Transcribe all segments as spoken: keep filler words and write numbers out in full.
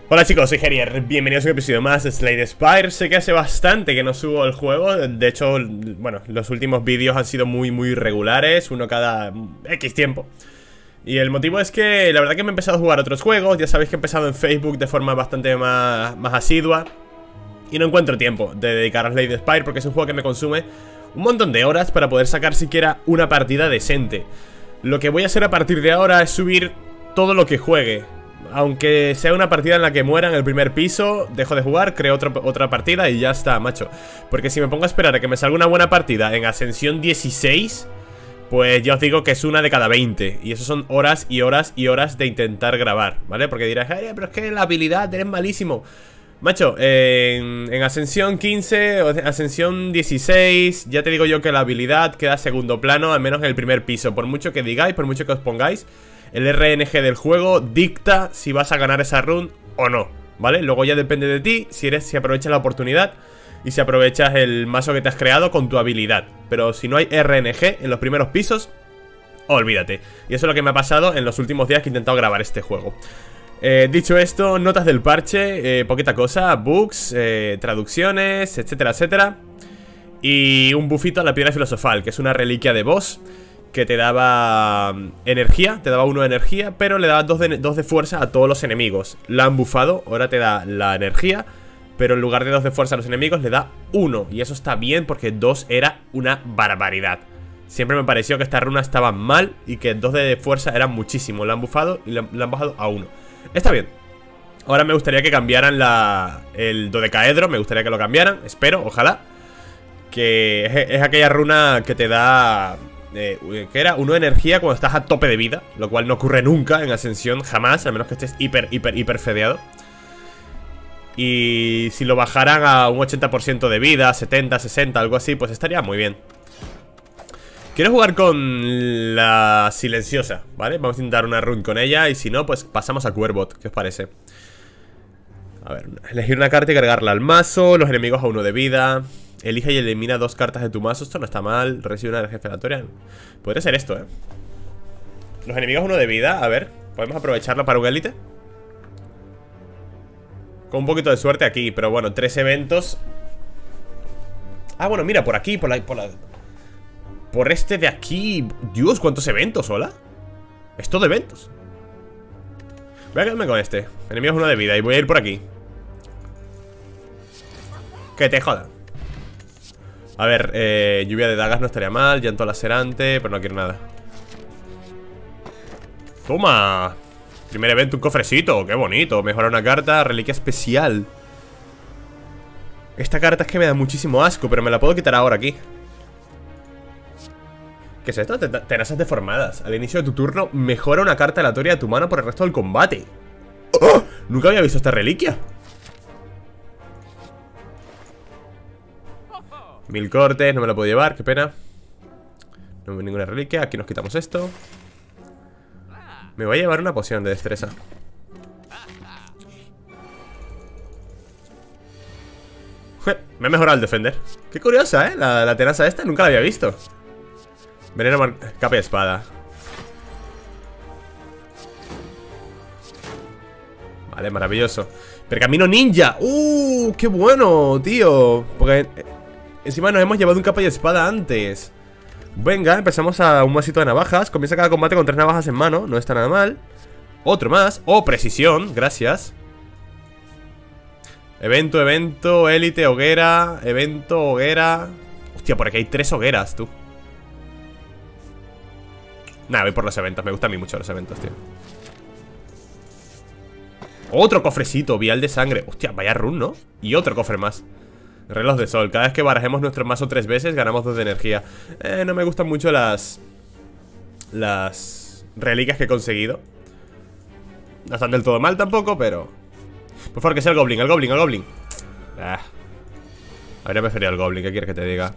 Hola chicos, soy Gerier, bienvenidos a un episodio más de Slay the Spire. Sé que hace bastante que no subo el juego. De hecho, bueno, los últimos vídeos han sido muy muy regulares, uno cada X tiempo. Y el motivo es que la verdad que me he empezado a jugar otros juegos. Ya sabéis que he empezado en Facebook de forma bastante más, más asidua y no encuentro tiempo de dedicar a Slay the Spire porque es un juego que me consume un montón de horas para poder sacar siquiera una partida decente. Lo que voy a hacer a partir de ahora es subir todo lo que juegue. Aunque sea una partida en la que muera en el primer piso, dejo de jugar, creo otra, otra partida y ya está, macho. Porque si me pongo a esperar a que me salga una buena partida en Ascensión dieciséis, pues ya os digo que es una de cada veinte. Y eso son horas y horas y horas de intentar grabar, ¿vale? Porque dirás, ay, pero es que la habilidad eres malísimo. Macho, en, en Ascensión quince o Ascensión dieciséis, ya te digo yo que la habilidad queda a segundo plano, al menos en el primer piso. Por mucho que digáis, por mucho que os pongáis, el R N G del juego dicta si vas a ganar esa run o no, ¿vale? Luego ya depende de ti si eres, si aprovechas la oportunidad y si aprovechas el mazo que te has creado con tu habilidad. Pero si no hay R N G en los primeros pisos, olvídate. Y eso es lo que me ha pasado en los últimos días que he intentado grabar este juego. eh, Dicho esto, notas del parche, eh, poquita cosa, bugs, eh, traducciones, etcétera, etcétera. Y un buffito a la piedra filosofal, que es una reliquia de boss que te daba energía, te daba uno de energía, pero le daba dos de, dos de fuerza a todos los enemigos. La han bufado, ahora te da la energía, pero en lugar de dos de fuerza a los enemigos le da uno. Y eso está bien porque dos era una barbaridad. Siempre me pareció que esta runa estaba mal y que dos de fuerza eran muchísimo. La han bufado y la, la han bajado a uno. Está bien. Ahora me gustaría que cambiaran la, el dodecaedro, me gustaría que lo cambiaran, espero, ojalá. Que es, es aquella runa que te da... Eh, que era uno de energía cuando estás a tope de vida, lo cual no ocurre nunca en Ascensión, jamás, a menos que estés hiper, hiper, hiper fedeado. Y si lo bajaran a un ochenta por ciento de vida, setenta, sesenta, algo así, pues estaría muy bien. Quiero jugar con la silenciosa, ¿vale? Vamos a intentar una run con ella y si no, pues pasamos a Cuervot, ¿qué os parece? A ver, elegir una carta y cargarla al mazo, los enemigos a uno de vida. Elige y elimina dos cartas de tu mazo. Esto no está mal. Recibe una energía aleatoria. Podría ser esto, eh. Los enemigos uno de vida. A ver, podemos aprovecharlo para un élite. Con un poquito de suerte aquí. Pero bueno, tres eventos. Ah, bueno, mira, por aquí, por la, por la... Por este de aquí. Dios, ¿cuántos eventos? ¿Hola? Es todo eventos. Voy a quedarme con este. Enemigos uno de vida. Y voy a ir por aquí. Que te jodan. A ver, eh, lluvia de dagas no estaría mal. Llanto lacerante, pero no quiero nada. Toma. Primer evento, un cofrecito, qué bonito. Mejora una carta, reliquia especial. Esta carta es que me da muchísimo asco, pero me la puedo quitar ahora aquí. ¿Qué es esto? Tenazas deformadas. Al inicio de tu turno, mejora una carta aleatoria de tu mano por el resto del combate. ¡Oh! Nunca había visto esta reliquia. Mil cortes, no me lo puedo llevar, qué pena. No veo ninguna reliquia, aquí nos quitamos esto. Me voy a llevar una poción de destreza. Me ha mejorado el defender. Qué curiosa, eh, la, la tenaza esta, nunca la había visto. Veneno, capa y espada. Vale, maravilloso. Pergamino ninja. Uh, qué bueno, tío. Porque encima nos hemos llevado un capa y espada antes. Venga, empezamos a un masito de navajas. Comienza cada combate con tres navajas en mano. No está nada mal. Otro más. Oh, precisión, gracias. Evento, evento, élite, hoguera. Evento, hoguera. Hostia, por aquí hay tres hogueras, tú. Nada, voy por los eventos. Me gustan a mí mucho los eventos, tío. Otro cofrecito, vial de sangre. Hostia, vaya run, ¿no? Y otro cofre más. Reloj de sol, cada vez que barajemos nuestro mazo tres veces ganamos dos de energía. eh, No me gustan mucho las Las reliquias que he conseguido. No están del todo mal tampoco, pero por favor que sea el goblin, el goblin, el goblin. ah. Habría preferido el goblin, ¿qué quieres que te diga?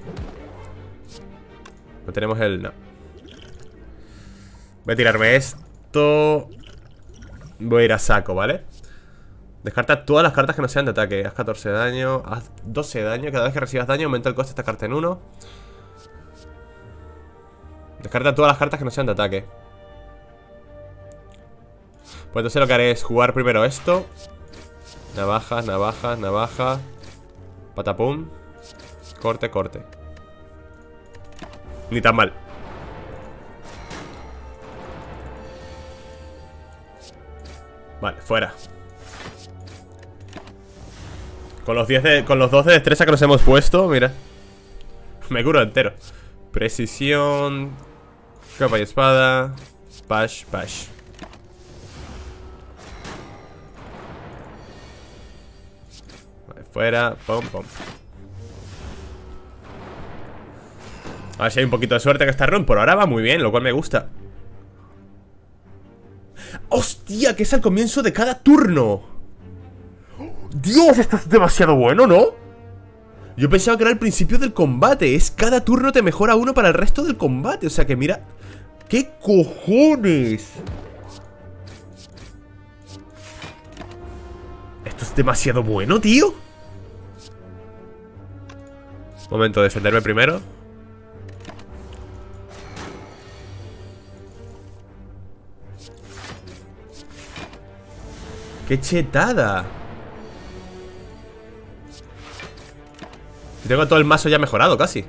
No tenemos el... no. Voy a tirarme esto. Voy a ir a saco, ¿vale? Descarta todas las cartas que no sean de ataque. Haz catorce de daño, haz doce de daño. Cada vez que recibas daño aumenta el coste de esta carta en uno. Descarta todas las cartas que no sean de ataque. Pues entonces lo que haré es jugar primero esto. Navaja, navaja, navaja. Patapum. Corte, corte. Ni tan mal. Vale, fuera. Con los diez de, con los doce de destreza que nos hemos puesto, mira. Me curo entero. Precisión. Capa y espada. Pash, pash. Vale, fuera. Pom, pom. A ver si hay un poquito de suerte en esta run. Por ahora va muy bien, lo cual me gusta. ¡Hostia! Que es al comienzo de cada turno. Dios, esto es demasiado bueno, ¿no? Yo pensaba que era el principio del combate. Es cada turno te mejora uno para el resto del combate. O sea que mira... ¡Qué cojones! Esto es demasiado bueno, tío. Momento de defenderme primero. ¡Qué chetada! Tengo todo el mazo ya mejorado, casi.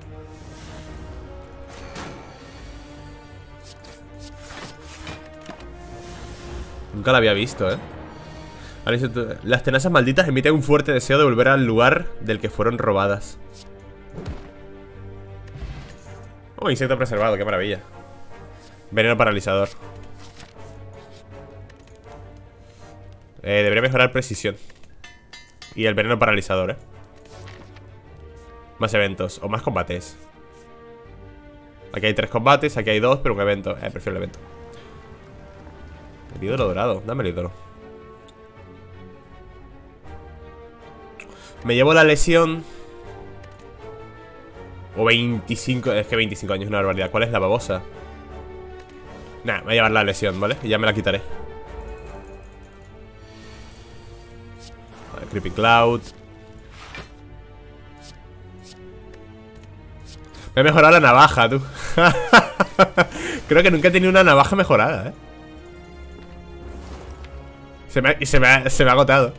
Nunca lo había visto, ¿eh? Las tenazas malditas emiten un fuerte deseo de volver al lugar del que fueron robadas. Oh, insecto preservado, qué maravilla. Veneno paralizador. eh, Debería mejorar precisión. Y el veneno paralizador, ¿eh? Más eventos, o más combates. Aquí hay tres combates, aquí hay dos, pero un evento. Eh, prefiero el evento. El ídolo dorado, dame el ídolo. Me llevo la lesión. O veinticinco, es que veinticinco años es una barbaridad. ¿Cuál es la babosa? Nah, me voy a llevar la lesión, ¿vale? Y ya me la quitaré. Vale, Creepy Cloud. Me he mejorado la navaja, tú. Creo que nunca he tenido una navaja mejorada, ¿eh? Se me ha, y se me ha, se me ha agotado.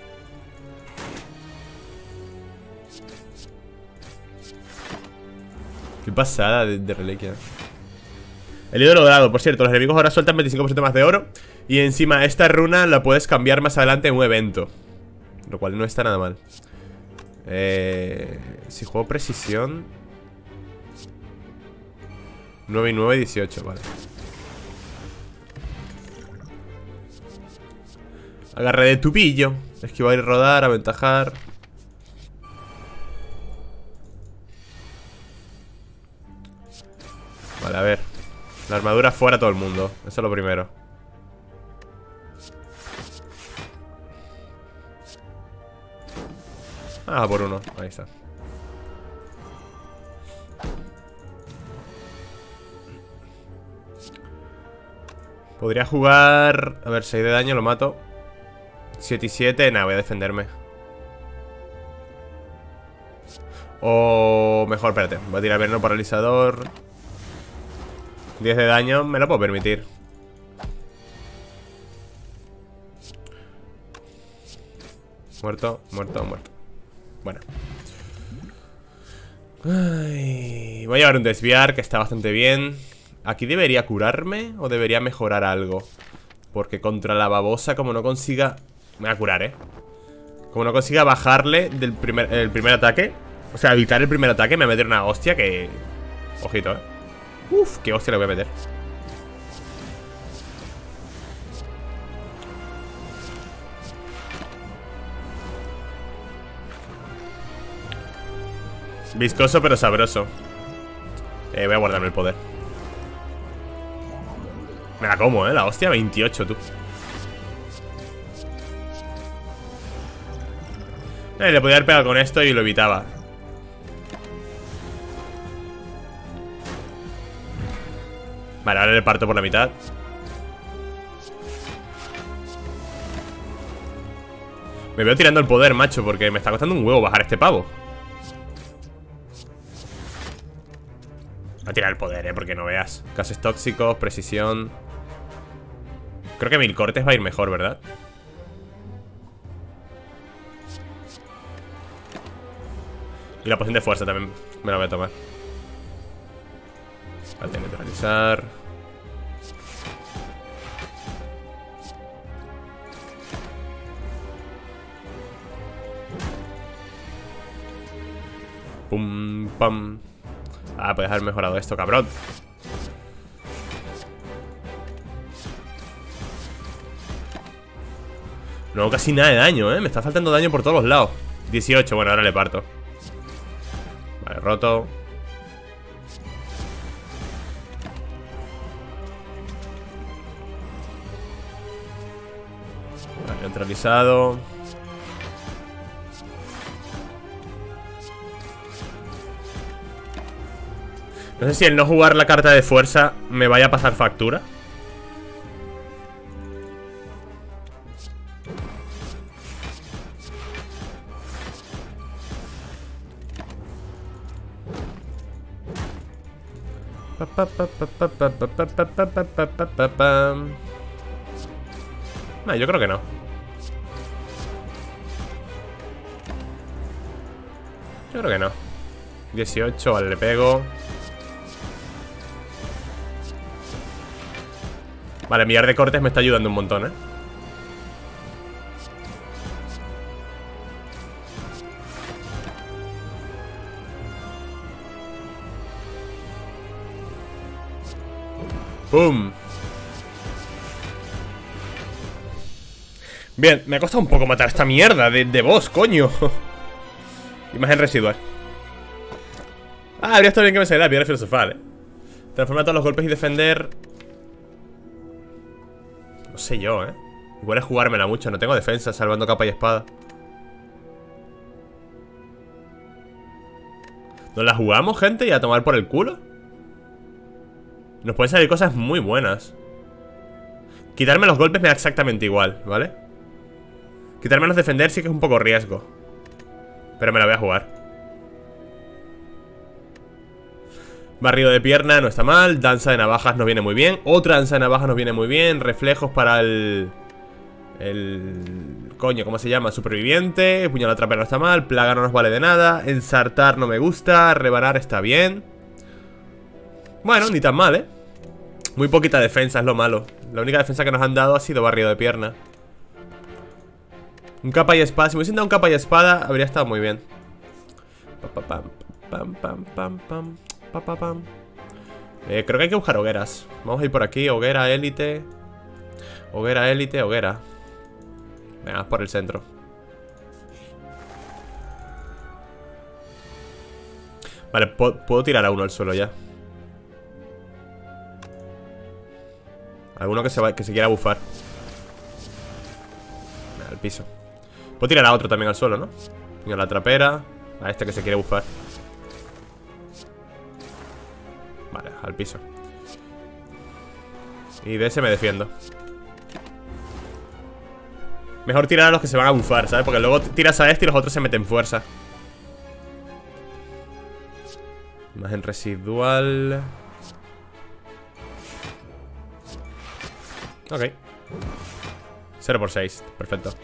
Qué pasada de, de reliquia. El ídolo dorado, por cierto, los enemigos ahora sueltan veinticinco por ciento más de oro. Y encima esta runa la puedes cambiar más adelante en un evento. Lo cual no está nada mal. Eh, si juego precisión... nueve y nueve, dieciocho, vale. Agarre de tupillo. Esquivar y rodar, aventajar. Vale, a ver. La armadura fuera todo el mundo. Eso es lo primero. Ah, por uno, ahí está. Podría jugar... A ver, seis de daño, lo mato. siete y siete, nada, voy a defenderme. O mejor, espérate, voy a tirar veneno paralizador. diez de daño, me lo puedo permitir. Muerto, muerto, muerto. Bueno. Ay, voy a llevar un desviar, que está bastante bien. ¿Aquí debería curarme o debería mejorar algo? Porque contra la babosa, como no consiga... Me voy a curar, ¿eh? Como no consiga bajarle del primer, el primer ataque, o sea, evitar el primer ataque, me va a meter una hostia que... Ojito, ¿eh? Uf, qué hostia le voy a meter. Viscoso pero sabroso. eh, Voy a guardarme el poder. Me la como, eh, la hostia, veintiocho, tú. eh, Le podía haber pegado con esto y lo evitaba. Vale, ahora le parto por la mitad. Me veo tirando el poder, macho, porque me está costando un huevo bajar este pavo. Voy a tirar el poder, eh, porque no veas. Gases tóxicos, precisión. Creo que mil cortes va a ir mejor, ¿verdad? Y la poción de fuerza también me la voy a tomar. Vale, neutralizar. Pum, pam. Ah, puedes haber mejorado esto, cabrón. No, casi nada de daño, eh. Me está faltando daño por todos los lados. dieciocho, bueno, ahora le parto. Vale, roto. Vale, neutralizado. No sé si el no jugar la carta de fuerza me vaya a pasar factura. No, yo creo que no. Yo creo que no. dieciocho, vale, le pego. Vale, millar de cortes me está ayudando un montón, eh. ¡Pum! Bien, me ha costado un poco matar esta mierda de, de boss, coño. Imagen residual. Ah, habría estado bien que me saliera la piedra filosofal, eh. Transformar todos los golpes y defender. No sé yo, eh. Igual es jugármela mucho, no tengo defensa salvando capa y espada. ¿Nos la jugamos, gente? Y a tomar por el culo. Nos pueden salir cosas muy buenas. Quitarme los golpes me da exactamente igual, ¿vale? Quitarme los defender sí que es un poco riesgo. Pero me la voy a jugar. Barrido de pierna no está mal. Danza de navajas nos viene muy bien. Otra danza de navajas nos viene muy bien. Reflejos para el... El... Coño, ¿cómo se llama? Superviviente. Puñalada trapera no está mal. Plaga no nos vale de nada. Ensartar no me gusta. Rebanar está bien. Bueno, ni tan mal, ¿eh? Muy poquita defensa, es lo malo. La única defensa que nos han dado ha sido barrido de pierna. Un capa y espada. Si me hubiesen dado un capa y espada, habría estado muy bien. Pam, pam, pam, pam, pam, pam, pam, pam. Eh, creo que hay que buscar hogueras. Vamos a ir por aquí, hoguera, élite. Hoguera, élite, hoguera. Venga, por el centro. Vale, puedo tirar a uno al suelo ya. Alguno que se, va, que se quiera bufar. Venga, al piso. Puedo tirar a otro también al suelo, ¿no? Venga, la trapera. A este que se quiere bufar. Vale, al piso. Y de ese me defiendo. Mejor tirar a los que se van a bufar, ¿sabes? Porque luego tiras a este y los otros se meten fuerza. Imagen residual. Ok. cero por seis, perfecto.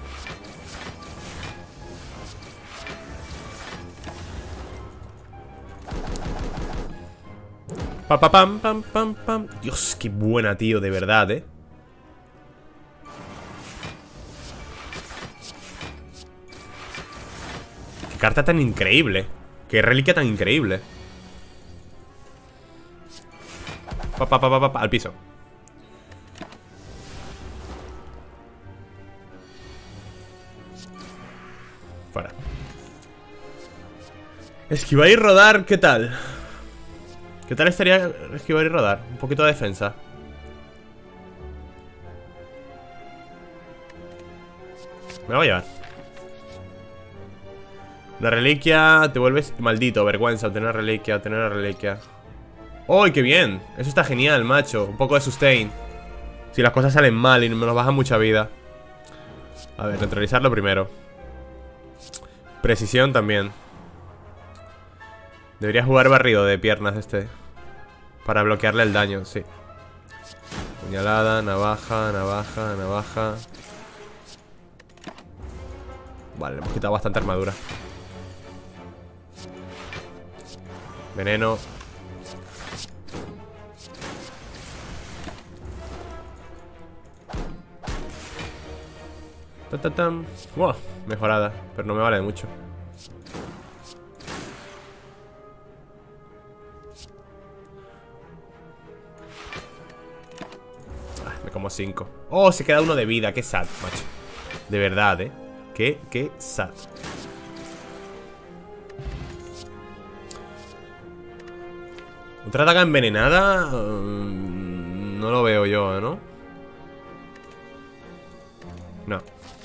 Pa, pa, pam, pam, pam, pam. Dios, qué buena, tío, de verdad, eh. Qué carta tan increíble. Qué reliquia tan increíble. Pa, pa, pa, pa, pa, al piso. Fuera. Esquivar y rodar, ¿qué tal? ¿Qué tal estaría esquivar y rodar? Un poquito de defensa. Me la voy a llevar. Una reliquia, te vuelves maldito, vergüenza, obtener una reliquia, obtener una reliquia. ¡Oh, qué bien! Eso está genial, macho. Un poco de sustain. Si las cosas salen mal y me nos baja mucha vida. A ver, neutralizarlo primero. Precisión también. Debería jugar barrido de piernas este. Para bloquearle el daño, sí. Puñalada, navaja, navaja, navaja. Vale, le hemos quitado bastante armadura. Veneno. Ta, ta, tam. Wow, mejorada, pero no me vale de mucho. Ah, me como cinco. Oh, se queda uno de vida, qué sad, macho. De verdad, eh. Qué, qué sad. ¿Otra daga envenenada? Um, no lo veo yo, ¿no? No.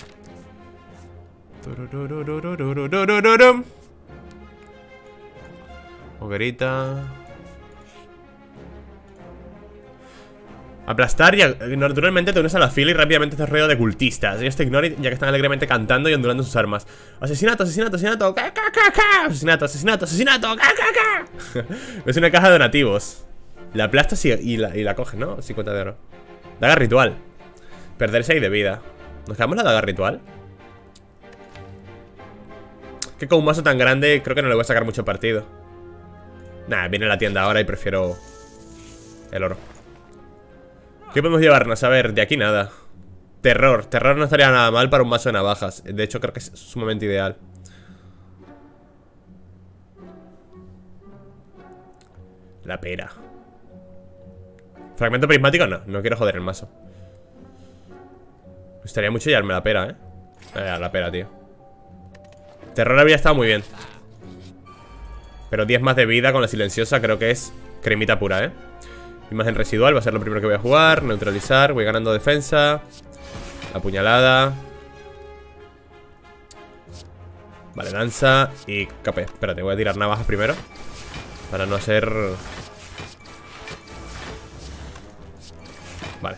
Hoguerita. Aplastar y naturalmente te unes a la fila y rápidamente te rodeo de cultistas. Ellos te ignoran ya que están alegremente cantando y ondulando sus armas. Asesinato, asesinato, asesinato, ca, ca, ca, ca. Asesinato, asesinato, asesinato, ca, ca, ca. Es una caja de donativos. La aplastas y, y, la, y la coges, ¿no? cincuenta de oro. Daga ritual. Perder seis de vida. ¿Nos quedamos la daga ritual? Que con un mazo tan grande creo que no le voy a sacar mucho partido. Nah, viene a la tienda ahora y prefiero el oro. ¿Qué podemos llevarnos? A ver, de aquí nada. Terror, terror no estaría nada mal para un mazo de navajas. De hecho creo que es sumamente ideal. La pera. Fragmento prismático no, no quiero joder el mazo. Me gustaría mucho llevarme la pera, eh eh, la pera, tío. Terror habría estado muy bien. Pero diez más de vida con la silenciosa creo que es cremita pura, eh. Imagen residual va a ser lo primero que voy a jugar. Neutralizar, voy ganando defensa. Apuñalada. Vale, danza y K P. Espérate, voy a tirar navajas primero para no hacer... Vale.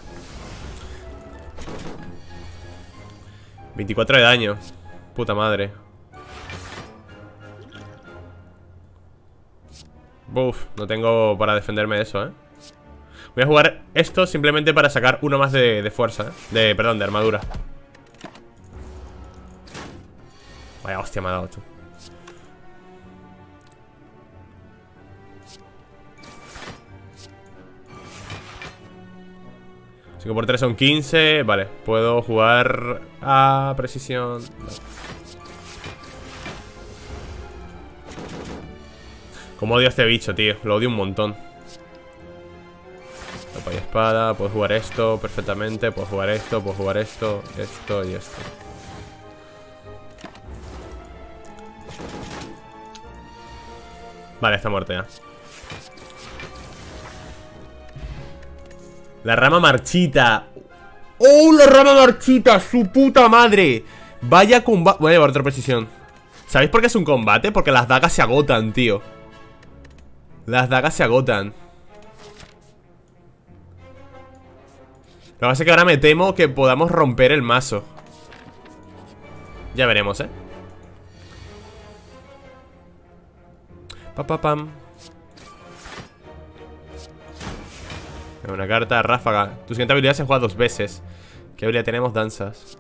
veinticuatro de daño. Puta madre. Buf, no tengo para defenderme de eso, eh. Voy a jugar esto simplemente para sacar uno más de, de fuerza, ¿eh? De, perdón, de armadura. Vaya hostia me ha dado, tú. cinco por tres son quince. Vale, puedo jugar a precisión. Como odio a este bicho, tío. Lo odio un montón. Copa y espada. Puedo jugar esto perfectamente. Puedo jugar esto, puedo jugar esto, esto y esto. Vale, está muerto ya. La rama marchita. ¡Oh, la rama marchita! ¡Su puta madre! Vaya combate. Voy a llevar otra precisión. ¿Sabéis por qué es un combate? Porque las dagas se agotan, tío. Las dagas se agotan. Lo que pasa es que ahora me temo que podamos romper el mazo. Ya veremos, eh. Pa, pa, pam. Una carta, ráfaga. Tu siguiente habilidad se juega dos veces. ¿Qué habilidad tenemos? Danzas.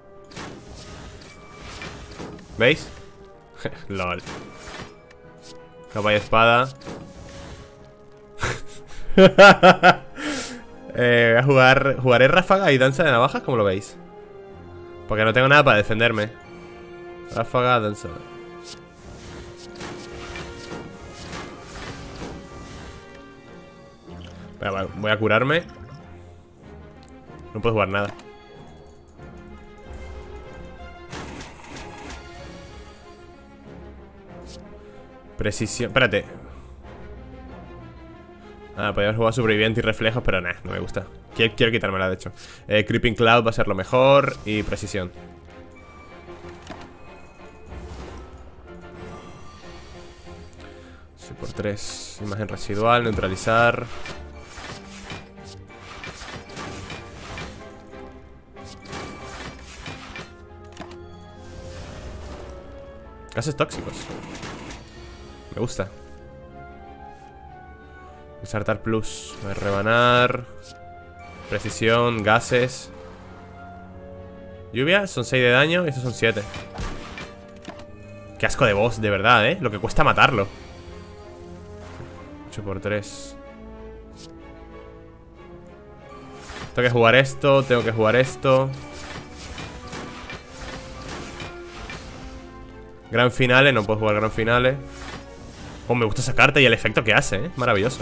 ¿Veis? LOL. Capa y espada. eh, voy a jugar. Jugaré ráfaga y danza de navajas, ¿cómo lo veis? Porque no tengo nada para defenderme. Ráfaga, danza. Pero, voy a curarme. No puedo jugar nada. Precisión. Espérate. Ah, podría jugar sobreviviente y reflejos, pero nah, no me gusta. Quiero, quiero quitármela, de hecho. eh, Creeping Cloud va a ser lo mejor. Y precisión. seis por tres. Imagen residual, neutralizar. Gases tóxicos. Me gusta. Exaltar plus. Voy a rebanar. Precisión, gases. Lluvia, son seis de daño y estos son siete. Qué asco de boss, de verdad, eh. Lo que cuesta matarlo. ocho por tres. Tengo que jugar esto, tengo que jugar esto. Gran finales, no puedo jugar gran finales. Oh, me gusta esa carta y el efecto que hace, ¿eh? Maravilloso.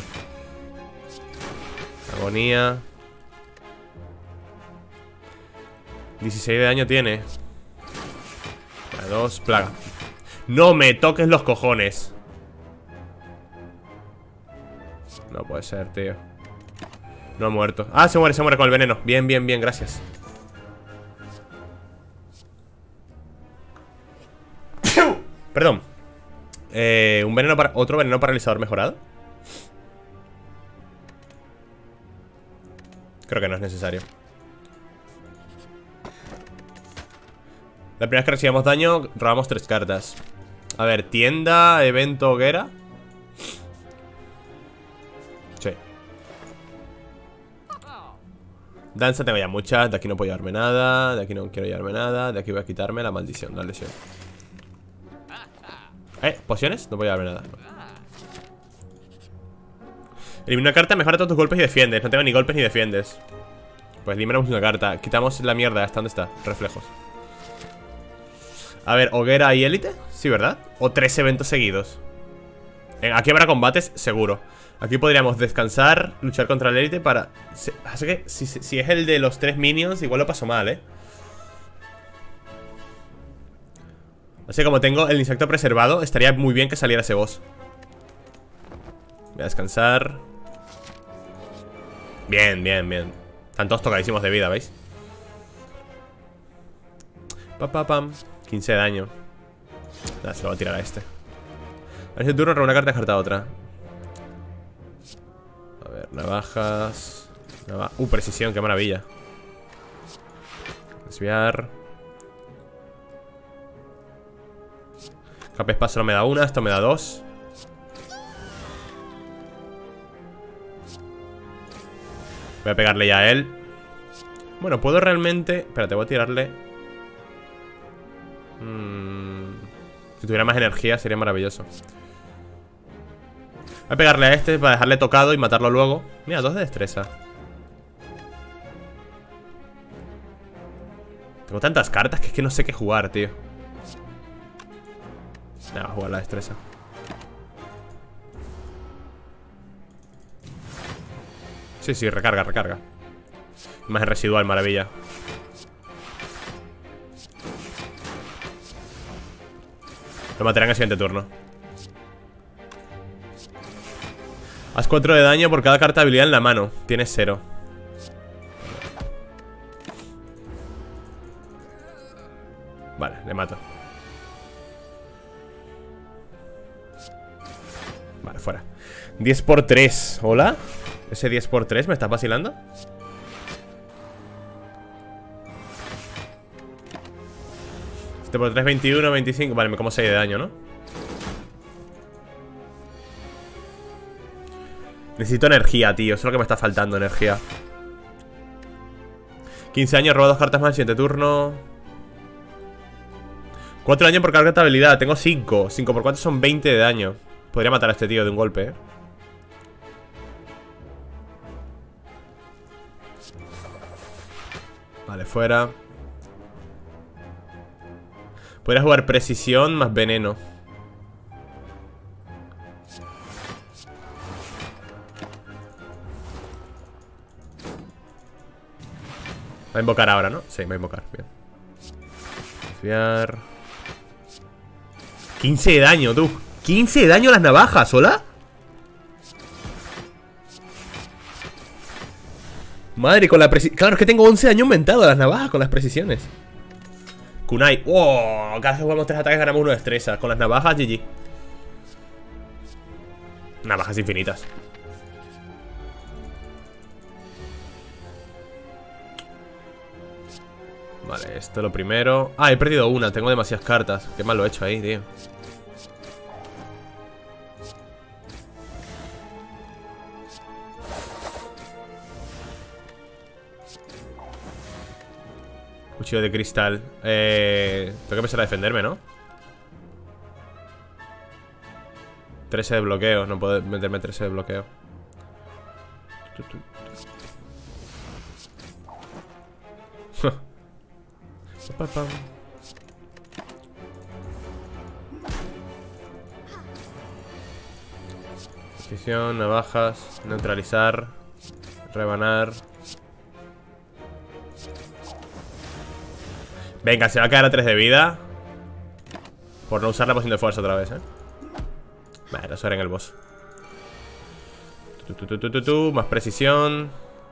Agonía. dieciséis de daño tiene. Dos, plaga. No me toques los cojones. No puede ser, tío. No ha muerto. Ah, se muere, se muere con el veneno. Bien, bien, bien, gracias. Perdón. Eh, un veneno para... ¿Otro veneno paralizador mejorado? Creo que no es necesario. La primera vez que recibamos daño, robamos tres cartas. A ver, tienda, evento, hoguera. Sí. Danza tengo ya muchas. De aquí no puedo llevarme nada. De aquí no quiero llevarme nada. De aquí voy a quitarme la maldición, la lesión. Eh, ¿pociones? No voy a llevarme nada. Elimina una carta, mejora todos tus golpes y defiendes. No tengo ni golpes ni defiendes. Pues eliminamos una carta. Quitamos la mierda. ¿Hasta dónde está? Reflejos. A ver, hoguera y élite. Sí, ¿verdad? O tres eventos seguidos. Aquí habrá combates, seguro. Aquí podríamos descansar, luchar contra el élite para... Así que si, si es el de los tres minions, igual lo paso mal, ¿eh? Así que como tengo el insecto preservado, estaría muy bien que saliera ese boss. Voy a descansar. Bien, bien, bien. Están todos tocadísimos de vida, ¿veis? Pa, pa, pam. quince de daño. Nada, se lo voy a tirar a este. A ver si turno roba una carta y descarta otra. A ver, navajas. Nava uh, precisión, qué maravilla. Desviar. Capespa solo me da una, esto me da dos. Voy a pegarle ya a él. Bueno, puedo realmente... Espérate, voy a tirarle... Hmm... Si tuviera más energía sería maravilloso. Voy a pegarle a este para dejarle tocado y matarlo luego. Mira, dos de destreza. Tengo tantas cartas que es que no sé qué jugar, tío. Nada, voy a jugar la destreza. Sí, sí, recarga, recarga. Imagen residual, maravilla. Lo matarán en el siguiente turno. Haz cuatro de daño por cada carta de habilidad en la mano. Tienes cero. Vale, le mato. Vale, fuera. diez por tres, ¿hola? ¿Ese diez por tres me estás vacilando? siete por tres, veintiuno, veinticinco. Vale, me como seis de daño, ¿no? Necesito energía, tío. Eso es lo que me está faltando, energía. quince años, roba dos cartas más en el siguiente turno. cuatro daño por cada carta de habilidad. Tengo cinco. cinco por cuatro son veinte de daño. Podría matar a este tío de un golpe, ¿eh? Vale, fuera. Podría jugar precisión más veneno. Va a invocar ahora, ¿no? Sí, va a invocar, bien. Desviar. quince de daño, tú. quince de daño a las navajas, ¿hola? Madre, con la precisión. Claro, es que tengo once de daño aumentado a las navajas con las precisiones. Kunai. ¡Wow! Cada vez que jugamos tres ataques ganamos uno de destreza. Con las navajas, G G. Navajas infinitas. Vale, esto es lo primero. Ah, he perdido una, tengo demasiadas cartas. Qué mal lo he hecho ahí, tío. Cuchillo de cristal. Eh, tengo que empezar a defenderme, ¿no? trece de bloqueo. No puedo meterme trece de bloqueo. Precisión, navajas, neutralizar, rebanar. Venga, se va a quedar a tres de vida por no usar la poción de fuerza otra vez, eh. Vale, eso era en el boss. Tu, tu, tu, tu, tu, tu, más precisión.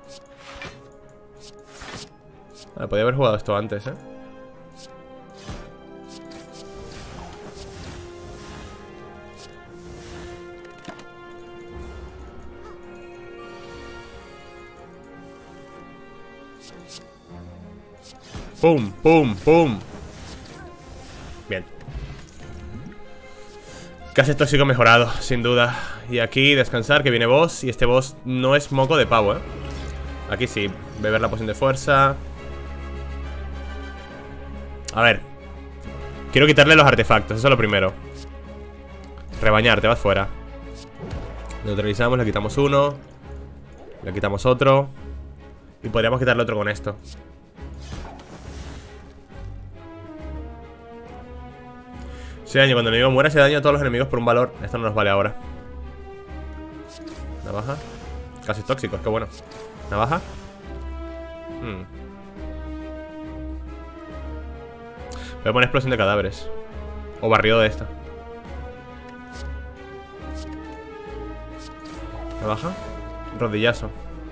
Vale, podía haber jugado esto antes, eh. Pum, pum, pum. Bien. Casi tóxico mejorado, sin duda. Y aquí descansar, que viene boss. Y este boss no es moco de pavo, eh. Aquí sí, beber la poción de fuerza. A ver. Quiero quitarle los artefactos, eso es lo primero. Rebañar, te vas fuera. Neutralizamos, le quitamos uno. Le quitamos otro. Y podríamos quitarle otro con esto. Se daño, cuando el enemigo muera se daña a todos los enemigos por un valor. Esto no nos vale ahora. Navaja. Casi tóxicos, qué bueno. Navaja. hmm. Voy a poner explosión de cadáveres. O barrido de esta. Navaja. Rodillazo.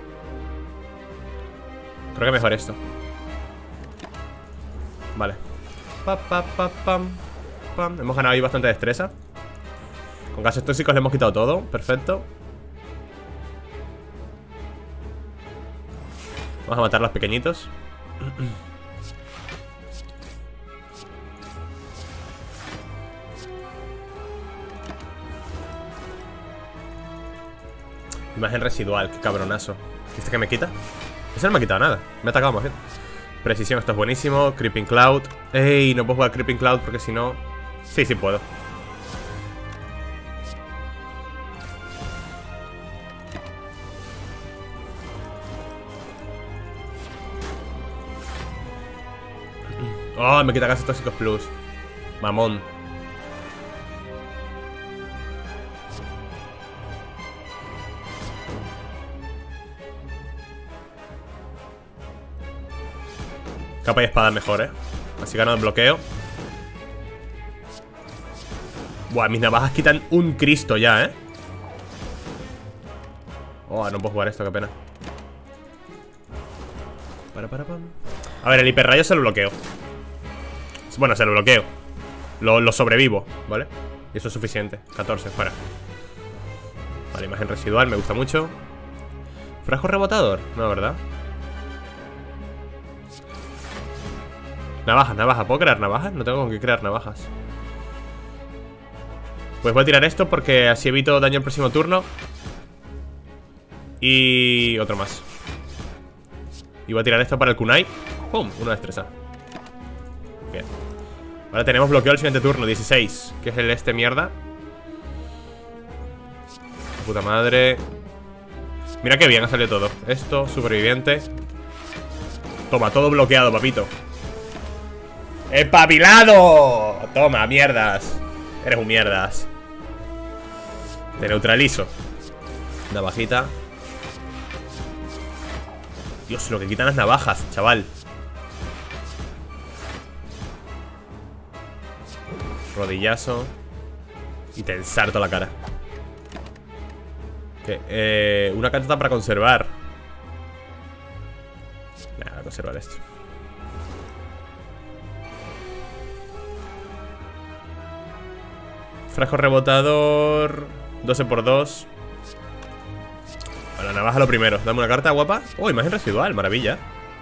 Creo que mejor esto. Vale. Pa, pa, pa, pam. Hemos ganado ahí bastante destreza. Con gases tóxicos le hemos quitado todo. Perfecto. Vamos a matar a los pequeñitos. Imagen residual, qué cabronazo. ¿Este que me quita? Ese no me ha quitado nada. Me ha atacado más bien. Precisión, esto es buenísimo. Creeping Cloud. Ey, no puedo jugar Creeping Cloud porque si no... Sí, sí puedo. Oh, me quita gases tóxicos plus. Mamón. Capa y espada mejor, eh. Así gano el bloqueo. Buah, mis navajas quitan un Cristo ya, eh. Oh, no puedo jugar esto, qué pena. Para, para, pam. A ver, el hiperrayo se lo bloqueo. Bueno, se lo bloqueo. Lo, lo sobrevivo, ¿vale? Y eso es suficiente. catorce, fuera. Vale, imagen residual, me gusta mucho. Frasco rebotador, no, ¿verdad? Navajas, navajas, ¿puedo crear navajas? No tengo con qué crear navajas. Pues voy a tirar esto porque así evito daño el próximo turno. Y otro más. Y voy a tirar esto para el kunai. ¡Pum! Una destreza. Bien. Ahora tenemos bloqueo el siguiente turno, dieciséis. Que es el este mierda. Puta madre. Mira qué bien ha salido todo. Esto, superviviente. Toma, todo bloqueado, papito. ¡Espabilado! Toma, mierdas. Eres un mierdas. Te neutralizo. Navajita. Dios, lo que quitan las navajas, chaval. Rodillazo. Y te ensarto la cara. ¿Qué? Eh, una cantata para conservar. Nada, voy a conservar esto. Frasco rebotador. doce por dos. Bueno, navaja lo primero. Dame una carta, guapa. Oh, imagen residual, maravilla.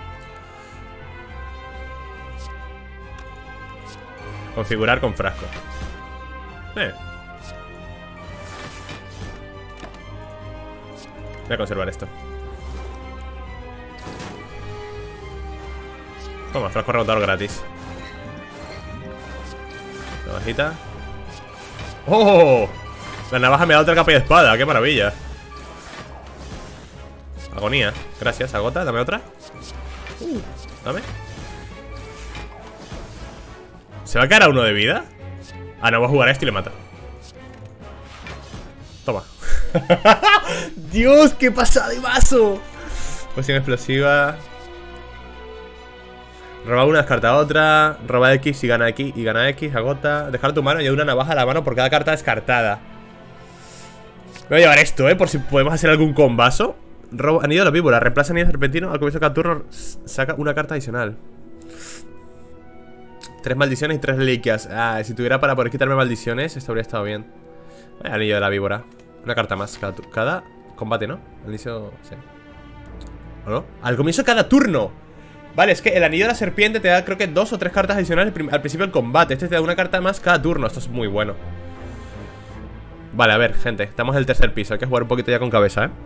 Configurar con frasco. Eh. Voy a conservar esto. Toma, frasco rebotador gratis. Navajita. ¡Oh! La navaja me da otra capa de espada, qué maravilla. Agonía, gracias, agota, dame otra. uh, Dame. ¿Se va a quedar a uno de vida? Ah, no, voy a jugar a esto y le mata. Toma. Dios, qué pasada de vaso. Poción explosiva. Roba una, descarta otra. Roba X y gana X y gana X, agota. Dejar tu mano y una navaja a la mano por cada carta descartada. Voy a llevar esto, eh, por si podemos hacer algún combazo. Robo, anillo de la víbora, reemplaza anillo serpentino. Al comienzo de cada turno saca una carta adicional. Tres maldiciones y tres reliquias. Ah, si tuviera para poder quitarme maldiciones, esto habría estado bien. eh, Anillo de la víbora. Una carta más cada, cada combate, ¿no? Al inicio, sí. ¿O no? Al comienzo de cada turno. Vale, es que el anillo de la serpiente te da, creo que dos o tres cartas adicionales al principio del combate. Este te da una carta más cada turno. Esto es muy bueno. Vale, a ver, gente, estamos en el tercer piso. Hay que jugar un poquito ya con cabeza, ¿eh?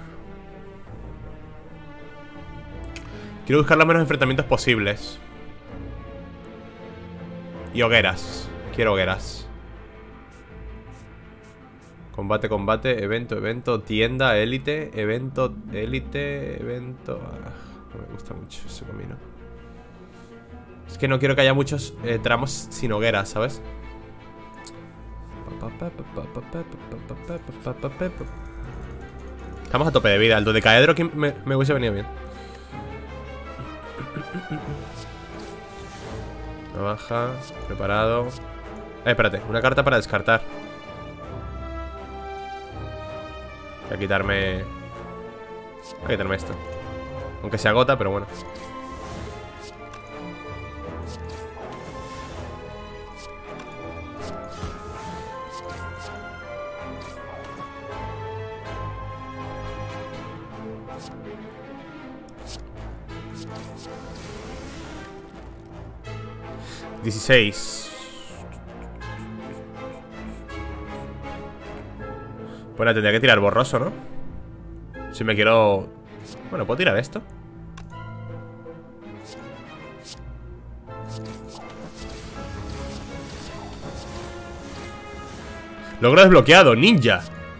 Quiero buscar los menos enfrentamientos posibles. Y hogueras. Quiero hogueras. Combate, combate, evento, evento, tienda, élite, evento, élite, evento... Ah, no me gusta mucho ese camino. Es que no quiero que haya muchos eh, tramos sin hogueras, ¿sabes? Estamos a tope de vida. El dodecaedro aquí me, me hubiese venido bien. Navaja, preparado. Eh, espérate, una carta para descartar. Voy a quitarme... Voy a quitarme esto. Aunque se agota, pero bueno. dieciséis. Bueno, tendría que tirar borroso, ¿no? Si me quiero... Bueno, ¿puedo tirar esto? Logro desbloqueado, ninja.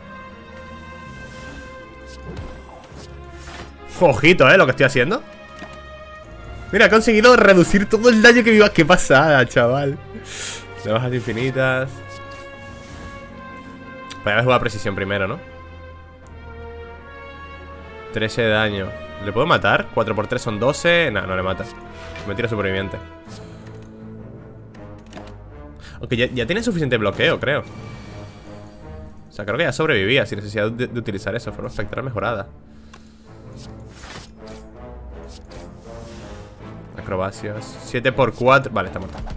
Ojito, ¿eh? Lo que estoy haciendo. Mira, he conseguido reducir todo el daño que me iba... ¡Qué pasada, chaval! Navajas infinitas. Podría haber jugado a precisión primero, ¿no? trece de daño. ¿Le puedo matar? cuatro por tres son doce. No, no le mata. Me tira superviviente. Aunque ya, ya tiene suficiente bloqueo, creo. O sea, creo que ya sobrevivía sin necesidad de, de utilizar eso. Forma espectral mejorada. Acrobacias. siete por cuatro. Vale, está muerto.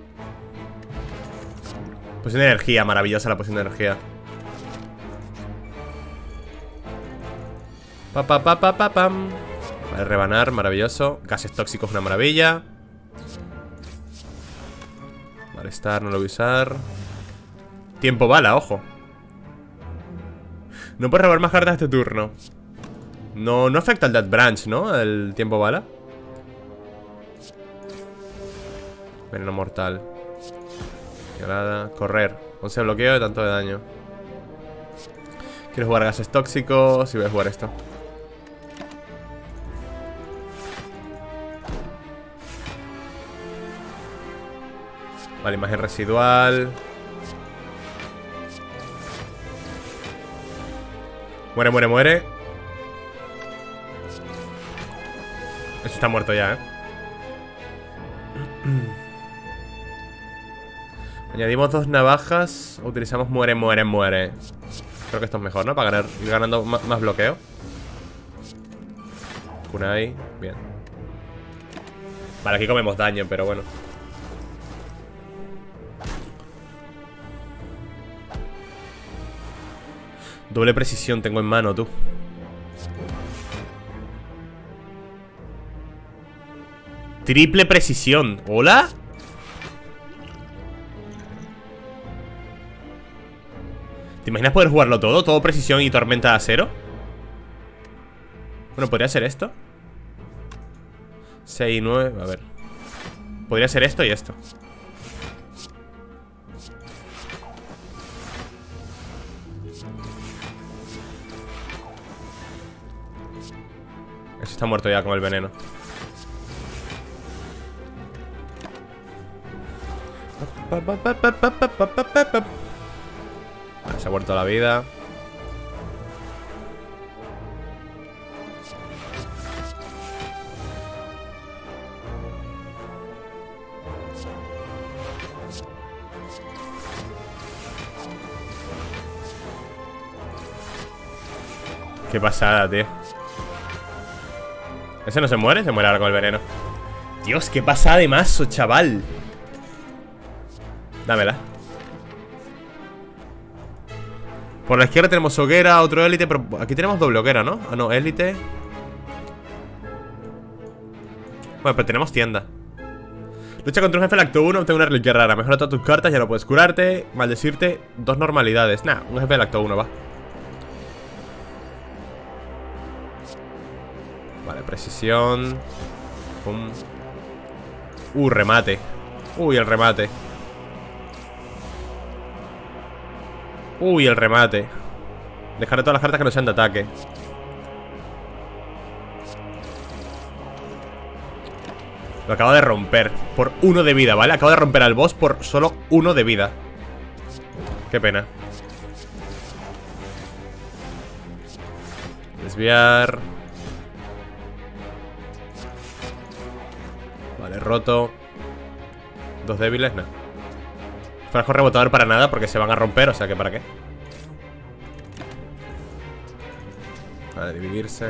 Poción de energía. Maravillosa la poción de energía. Pa, pa, pa, pa, pa, pam. Vale, rebanar. Maravilloso. Gases tóxicos. Una maravilla. Malestar. No lo voy a usar. Tiempo bala. Ojo. No puedes robar más cartas este turno. No, no afecta al Death Branch, ¿no? El tiempo bala. Veneno mortal. Nada. Correr. once bloqueo de tanto de daño. Quiero jugar gases tóxicos y voy a jugar esto. Vale, imagen residual. Muere, muere, muere. Este está muerto ya, eh. Añadimos dos navajas. Utilizamos muere, muere, muere. Creo que esto es mejor, ¿no? Para ganar, ir ganando más, más bloqueo. Kunai, bien. Vale, aquí comemos daño, pero bueno. Doble precisión tengo en mano, tú. Triple precisión. ¿Hola? ¿Te imaginas poder jugarlo todo? Todo precisión y tormenta de acero. Bueno, podría ser esto. seis y nueve, a ver. Podría ser esto y esto. está muerto ya con el veneno. Se ha vuelto la vida. Qué pasada, tío. ¿Ese no se muere? Se muere ahora con el veneno. Dios, qué pasada de mazo, chaval. Dámela. Por la izquierda tenemos hoguera, otro élite. Pero aquí tenemos doble hoguera, ¿no? Ah, no, élite. Bueno, pero tenemos tienda. Lucha contra un jefe en el acto uno, obtén una reliquia rara. Mejora todas tus cartas, ya no puedes curarte, maldecirte. Dos normalidades. Nah, un jefe del acto uno, va. Vale, precisión. Pum. Uh, remate. Uy, el remate. Uy, el remate. Dejaré todas las cartas que no sean de ataque. Lo acabo de romper por uno de vida, ¿vale? Acabo de romper al boss por solo uno de vida. Qué pena. Desviar. Vale, roto. Dos débiles, no. Frasco rebotador para nada porque se van a romper, o sea que para qué. Vale, dividirse.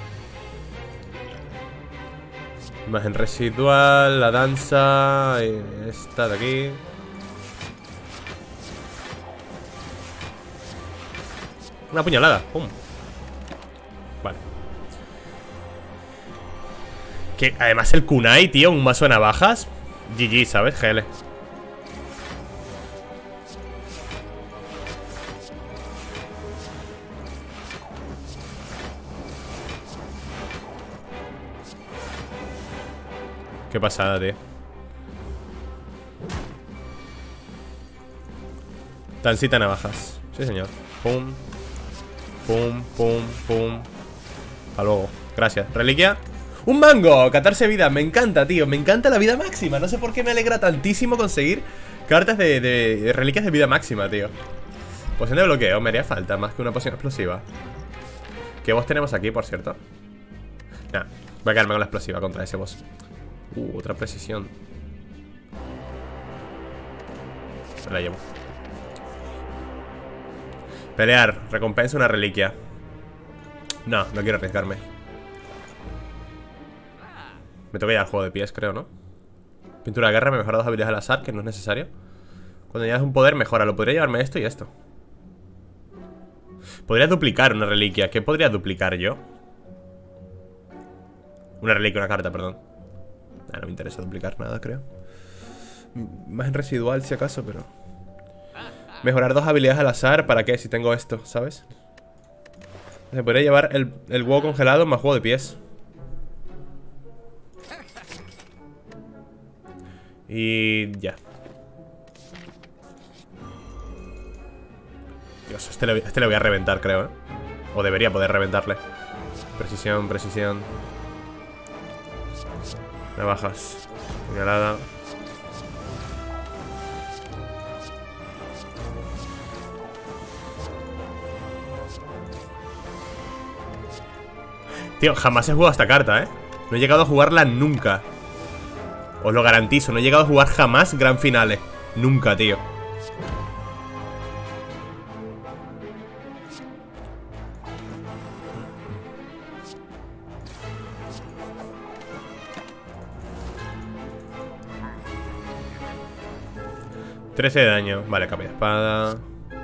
Imagen residual, la danza. Esta de aquí. Una puñalada, pum. Vale. Que además el kunai, tío, un mazo de navajas. G G, ¿sabes? G L. Qué pasada, tío. Tancita navajas. Sí, señor. Pum. Pum, pum, pum. Hasta luego. Gracias. Reliquia. ¡Un mango! catorce vida. Me encanta, tío. Me encanta la vida máxima. No sé por qué me alegra tantísimo conseguir cartas de, de, de reliquias de vida máxima, tío. Poción de bloqueo. Me haría falta más que una poción explosiva. ¿Qué boss tenemos aquí, por cierto? Nah, voy a quedarme con la explosiva contra ese boss. Uh, otra precisión. Me la llevo. Pelear, recompensa una reliquia. No, no quiero arriesgarme. Me toca ya el juego de pies, creo, ¿no? Pintura de guerra, me mejora dos habilidades al azar, que no es necesario. Cuando añades un poder, mejora. Lo podría llevarme esto y esto. Podría duplicar una reliquia. ¿Qué podría duplicar yo? Una reliquia, una carta, perdón. Ah, no me interesa duplicar nada, creo. Más en residual, si acaso, pero... Mejorar dos habilidades al azar, ¿para qué? Si tengo esto, ¿sabes? Se podría llevar el, el huevo congelado más juego de pies. Y... ya. Dios, este le, este le voy a reventar, creo, ¿eh? O debería poder reventarle. Precisión, precisión. Navajas. Puñalada. Tío, jamás he jugado esta carta, ¿eh? No he llegado a jugarla nunca. Os lo garantizo, no he llegado a jugar jamás Gran Finales. Nunca, tío. trece de daño. Vale, cambio de espada.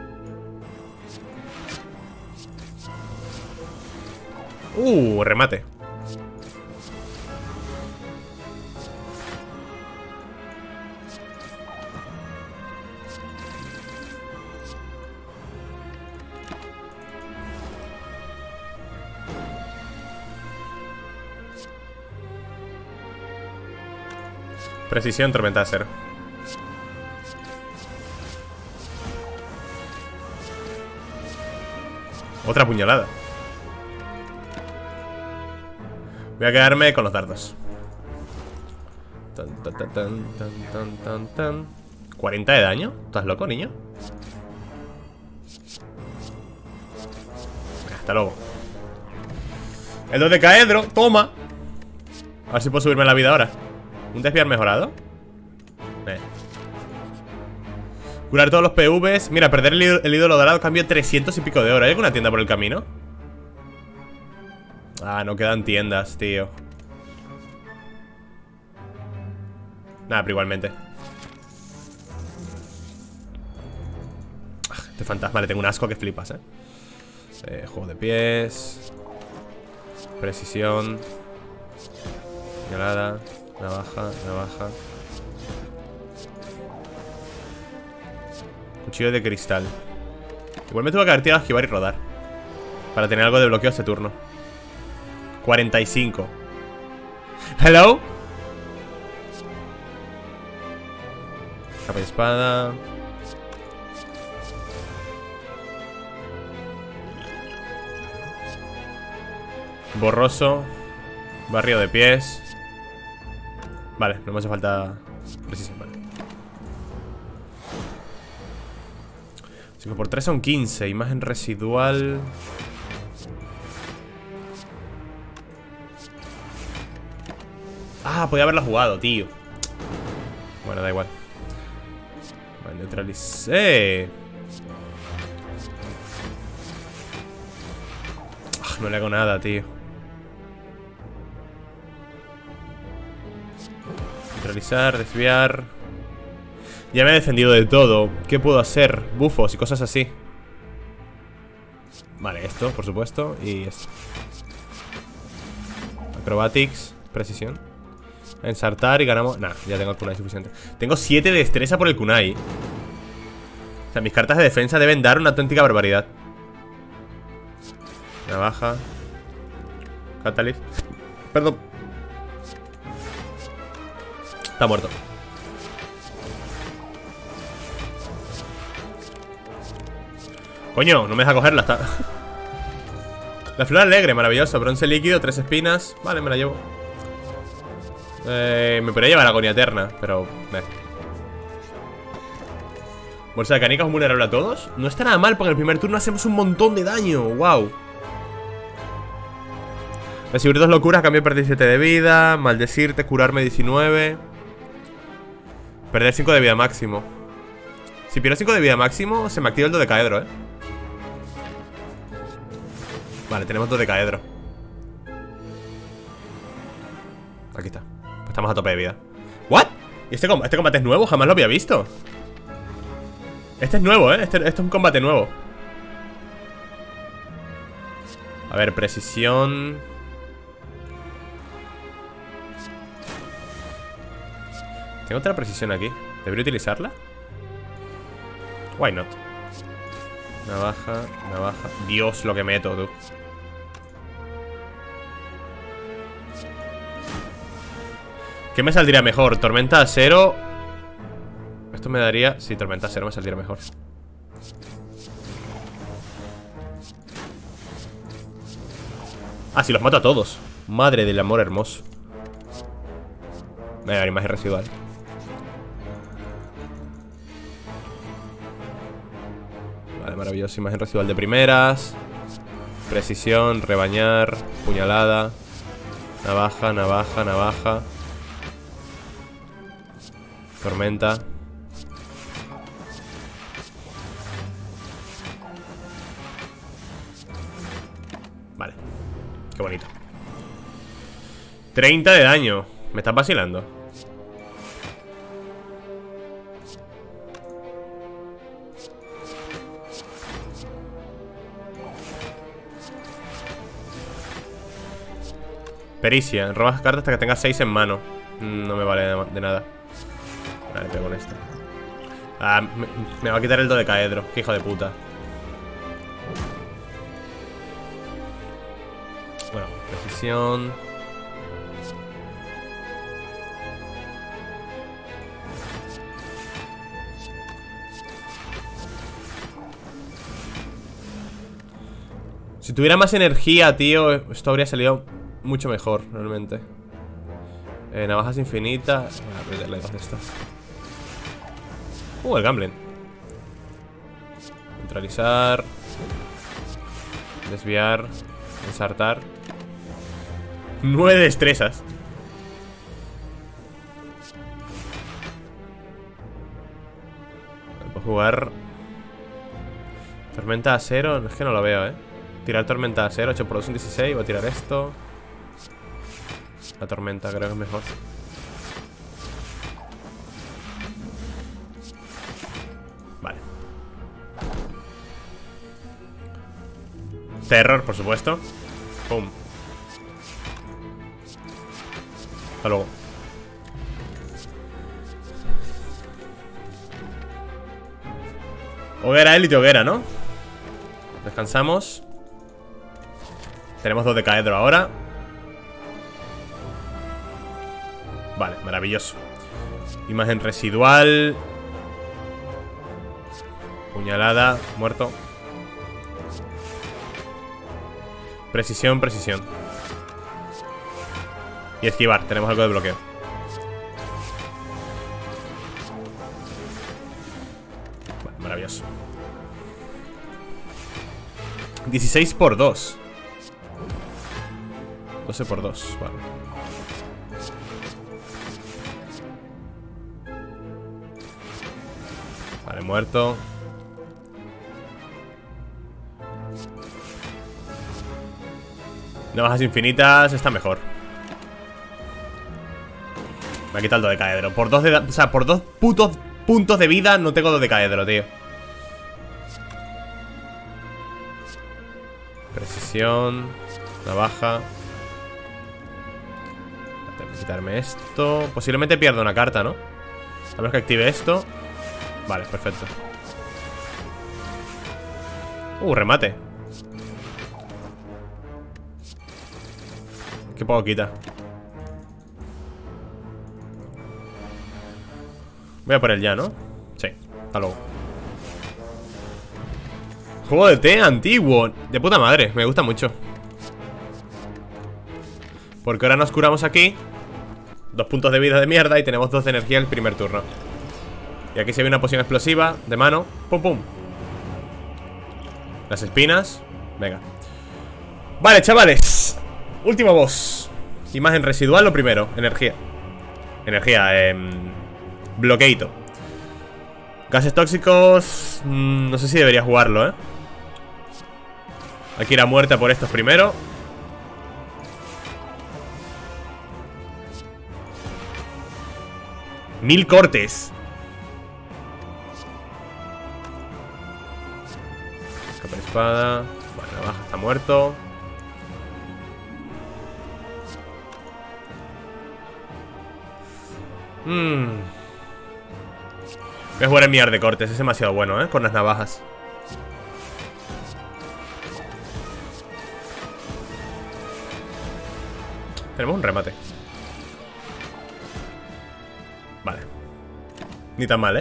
Uh, remate. Precisión, tormenta de acero. Otra puñalada. Voy a quedarme con los dardos. Tan, tan, tan, tan, tan, tan, tan. ¿cuarenta de daño? ¿Estás loco, niño? Hasta luego. El dodecaedro, toma. A ver si puedo subirme la vida ahora. ¿Un desviar mejorado? Eh. Curar todos los P Vs. Mira, perder el, el ídolo dorado cambio trescientos y pico de oro. ¿Hay alguna tienda por el camino? Ah, no quedan tiendas, tío. Nada, pero igualmente. Este fantasma le tengo un asco que flipas, eh. eh Juego de pies. Precisión. Puñalada. Navaja, navaja. Cuchillo de cristal. Igual me tuve que haber tirado a esquivar y rodar para tener algo de bloqueo este turno. cuarenta y cinco. Hello. Capa y espada. Borroso. Barrio de pies. Vale, no me hace falta precisión, vale. cinco por tres son quince. Imagen residual. Ah, podía haberla jugado, tío. Bueno, da igual. Vale, neutralicé. Ah, no le hago nada, tío. Neutralizar, desviar. Ya me he defendido de todo. ¿Qué puedo hacer? Bufos y cosas así. Vale, esto, por supuesto. Y esto. Acrobatics, precisión. Ensartar y ganamos. Nah, ya tengo el kunai suficiente. Tengo siete de destreza por el kunai. O sea, mis cartas de defensa deben dar una auténtica barbaridad. Navaja. Catalyst. Perdón. Está muerto. Coño, no me deja cogerla, está. La flor alegre, maravilloso. Bronce líquido, tres espinas. Vale, me la llevo. Eh, me podría llevar agonía eterna, pero... Eh. Bolsa de canicas vulnerable a todos. No está nada mal, porque en el primer turno hacemos un montón de daño. Wow. Recibir dos locuras, cambio perder siete de vida. Maldecirte, curarme diecinueve. Perder cinco de vida máximo. Si pierdo cinco de vida máximo, se me activa el dodecaedro, eh. Vale, tenemos dodecaedro. Aquí está. Pues estamos a tope de vida. ¿What? ¿Y este, com este combate es nuevo? Jamás lo había visto. Este es nuevo, eh. Este, este es un combate nuevo. A ver, precisión. Tengo otra precisión aquí. ¿Debería utilizarla? Why not? Navaja, navaja. Dios, lo que meto, tú. ¿Qué me saldría mejor? ¿Tormenta acero? Esto me daría... Sí, tormenta acero me saldría mejor. Ah, sí, los mato a todos. Madre del amor hermoso. Me da imagen residual. Vale, maravilloso. Imagen residual de primeras. Precisión, rebañar. Puñalada. Navaja, navaja, navaja. Tormenta. Vale. Qué bonito. treinta de daño. ¿Me estás vacilando? Pericia. Robas cartas hasta que tengas seis en mano. No me vale de, de nada. Vale, pego con esto. Ah, me, me va a quitar el dodecaedro. Qué hijo de puta. Bueno, precisión. Si tuviera más energía, tío, esto habría salido mucho mejor, realmente. eh, Navajas infinitas. Voy a aprenderle dos de estas. Uh, el Gambling. Neutralizar. Desviar. Ensartar. Nueve destrezas. Puedo jugar Tormenta de acero. Es que no lo veo, eh. Tirar tormenta de acero, ocho por dos son dieciséis. Voy a tirar esto. La tormenta creo que es mejor. Vale. Terror, por supuesto. Pum. Hasta luego. Hoguera, élite, hoguera, ¿no? Descansamos. Tenemos dos de caedro ahora. Vale, maravilloso. Imagen residual. Puñalada, muerto. Precisión, precisión. Y esquivar, tenemos algo de bloqueo. Vale, maravilloso. dieciséis por dos. doce por dos, vale. Vale, muerto. Navajas infinitas, está mejor. Me ha quitado el dodecaedro. Por dos de, o sea, por dos putos puntos de vida no tengo dodecaedro, tío. Precisión. Navaja. Tengo que quitarme esto. Posiblemente pierda una carta, ¿no? A menos que active esto. Vale, perfecto. Uh, remate. Qué poco quita. Voy a por él ya, ¿no? Sí, hasta luego. Juego de té antiguo. De puta madre, me gusta mucho. Porque ahora nos curamos aquí. Dos puntos de vida de mierda y tenemos dos de energía el primer turno. Y aquí se ve una poción explosiva de mano. Pum, pum. Las espinas. Venga. Vale, chavales. Último boss. Imagen residual lo primero. Energía. Energía, eh... bloqueito. Gases tóxicos. mmm, No sé si debería jugarlo, eh. Hay que ir a muerte por estos primero. Mil cortes. Escapa de espada. Vale, navaja está muerto. Mmm Voy a jugar en millar de cortes, es demasiado bueno, ¿eh? Con las navajas. Tenemos un remate. Vale. Ni tan mal, ¿eh?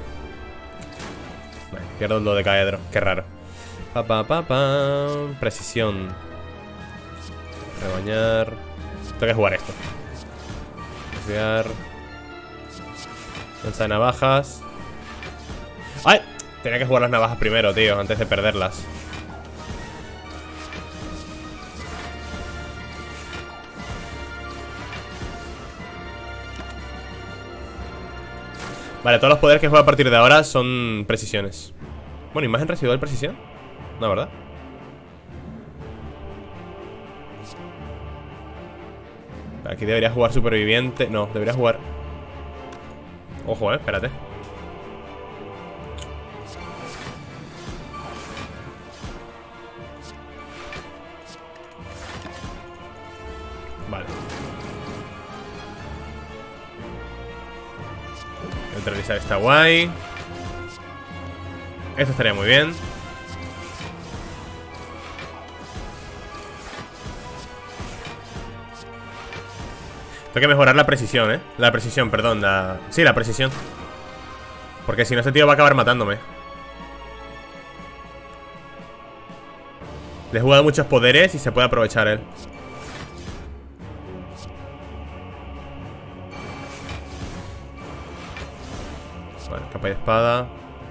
Vale, pierdo el dodecaedro, qué raro. Pa, pa, pa, pa. Precisión. Rebañar. Tengo que jugar esto. Desviar. Lanza de navajas. ¡Ay! Tenía que jugar las navajas primero, tío, antes de perderlas. Vale, todos los poderes que juego a partir de ahora son precisiones. Bueno, imagen residual precisión. No, ¿verdad? Aquí debería jugar superviviente. No, debería jugar. Ojo, eh, espérate. Vale. Neutralizar está guay. Esto estaría muy bien. Tengo que mejorar la precisión, eh. La precisión, perdón, la... Sí, la precisión. Porque si no, este tío va a acabar matándome. Le he jugado muchos poderes y se puede aprovechar él. Capa y espada.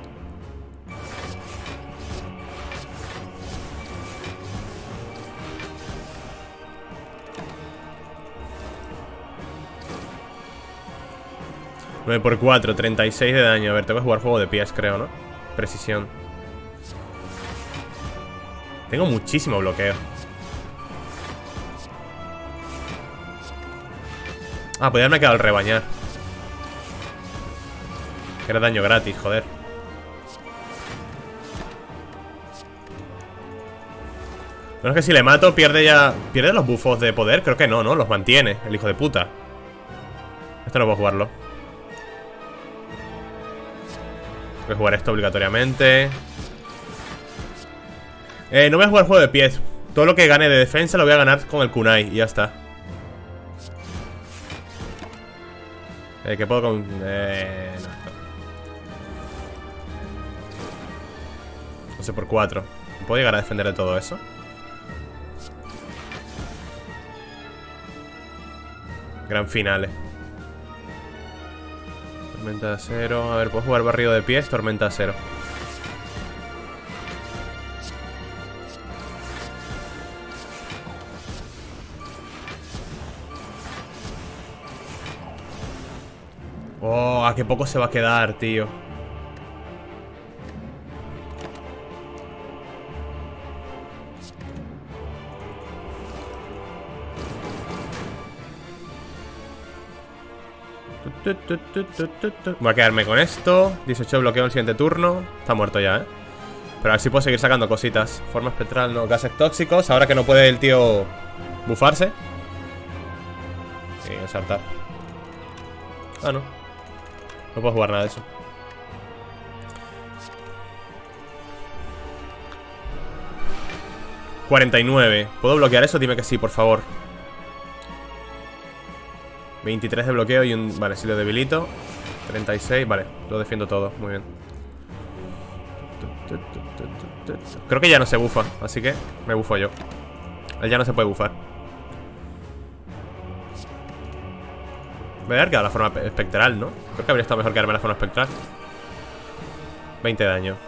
nueve por cuatro, treinta y seis de daño. A ver, tengo que jugar juego de pies, creo, ¿no? Precisión. Tengo muchísimo bloqueo. Ah, podría haberme quedado el rebañar. Era daño gratis, joder. Bueno, es que si le mato, pierde ya... ¿Pierde los buffos de poder? Creo que no, ¿no? Los mantiene, el hijo de puta. Esto no puedo jugarlo. Voy a jugar esto obligatoriamente. Eh, no voy a jugar juego de pies. Todo lo que gane de defensa lo voy a ganar con el kunai y ya está. Eh, ¿qué puedo con...? Eh, no, no. doce por cuatro. ¿Puedo llegar a defender de todo eso? Gran finale. Tormenta de acero. A ver, puedo jugar barrido de pies. Tormenta de acero. Oh, a qué poco se va a quedar, tío. Voy a quedarme con esto. dieciocho de bloqueo en el siguiente turno. Está muerto ya, eh. Pero a ver si puedo seguir sacando cositas. Forma espectral, no. Gases tóxicos. Ahora que no puede el tío bufarse. Y saltar. Ah, no. No puedo jugar nada de eso. cuarenta y nueve. ¿Puedo bloquear eso? Dime que sí, por favor. veintitrés de bloqueo y un... Vale, si lo debilito. treinta y seis, vale, lo defiendo todo, muy bien. Creo que ya no se bufa, así que me bufo yo. Él ya no se puede bufar. Voy a dar que a la forma espectral, ¿no? Creo que habría estado mejor quedarme en la forma espectral. veinte de daño.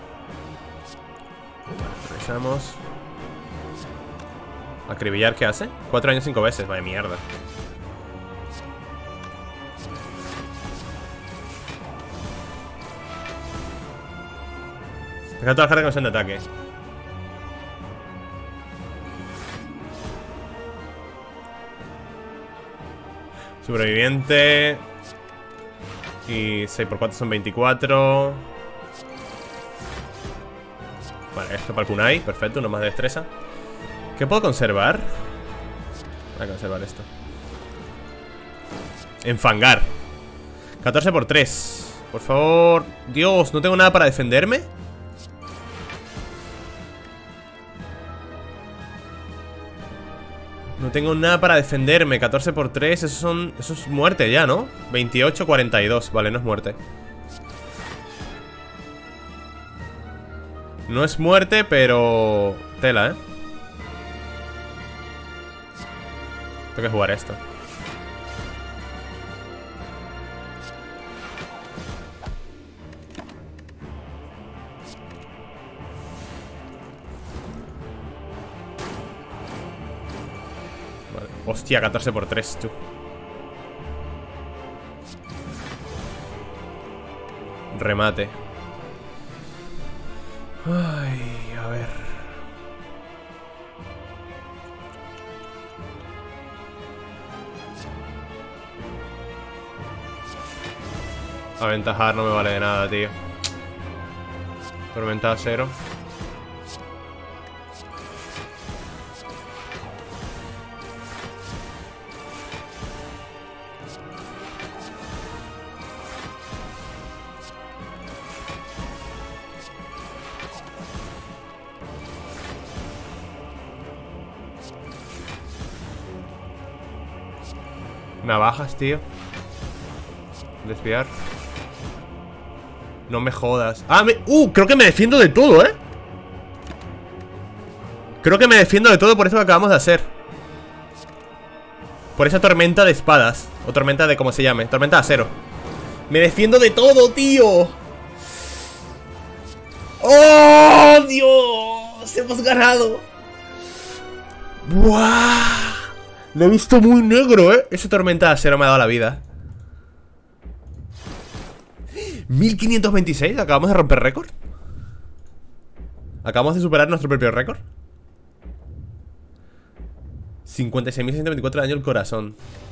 Revisamos. Acribillar, ¿qué hace? cuatro daños cinco veces, vaya mierda. Deja todas las cartas que no sean de ataque. Sobreviviente. Y seis por cuatro son veinticuatro. Vale, esto para el kunai. Perfecto, uno más de destreza. ¿Qué puedo conservar? Voy a conservar esto. Enfangar. catorce por tres. Por favor. Dios, ¿no tengo nada para defenderme? No tengo nada para defenderme. catorce por tres, eso son... Eso es muerte ya, ¿no? veintiocho, cuarenta y dos. Vale, no es muerte. No es muerte, pero... Tela, ¿eh? Tengo que jugar esto. Vale. Hostia, catorce por tres, tú. Remate. Ay, a ver. Aventajar no me vale de nada, tío. Tormenta de cero. Navajas, tío. Desviar. No me jodas. Ah, me... Uh, creo que me defiendo de todo, ¿eh? Creo que me defiendo de todo por eso que acabamos de hacer. Por esa tormenta de espadas. O tormenta de... ¿cómo se llame? Tormenta de acero. Me defiendo de todo, tío. ¡Oh, Dios! ¡Hemos ganado! ¡Buah! Lo he visto muy negro, ¿eh? Ese tormenta de acero me ha dado la vida. mil quinientos veintiséis, acabamos de romper récord. Acabamos de superar nuestro propio récord. cincuenta y seis mil ciento veinticuatro de daño el corazón.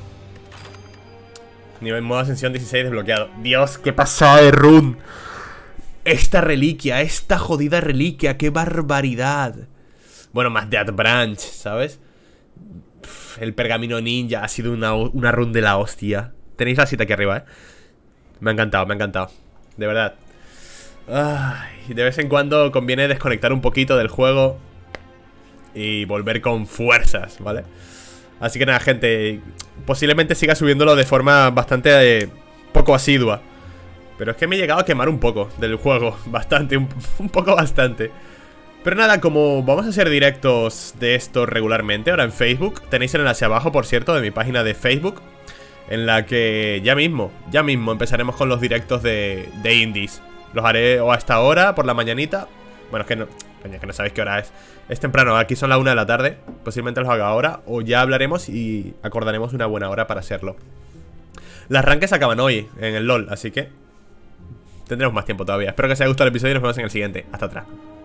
Nivel modo ascensión dieciséis desbloqueado. Dios, qué pasada de run. Esta reliquia, esta jodida reliquia, qué barbaridad. Bueno, más Death Branch, ¿sabes? Pff, el pergamino ninja ha sido una, una run de la hostia. Tenéis la cita aquí arriba, ¿eh? Me ha encantado, me ha encantado. De verdad. Ay, de vez en cuando conviene desconectar un poquito del juego y volver con fuerzas, ¿vale? Así que nada, gente, posiblemente siga subiéndolo de forma bastante eh, poco asidua. Pero es que me he llegado a quemar un poco del juego. Bastante, un, un poco bastante. Pero nada, como vamos a hacer directos de esto regularmente ahora en Facebook, tenéis el enlace abajo, por cierto, de mi página de Facebook, en la que ya mismo, ya mismo empezaremos con los directos de, de indies. Los haré o hasta ahora, por la mañanita. Bueno, es que no, coño, que no sabéis qué hora es. Es temprano, aquí son las una de la tarde. Posiblemente los haga ahora, o ya hablaremos y acordaremos una buena hora para hacerlo. Las rankings acaban hoy en el LOL, así que tendremos más tiempo todavía. Espero que os haya gustado el episodio y nos vemos en el siguiente. Hasta atrás.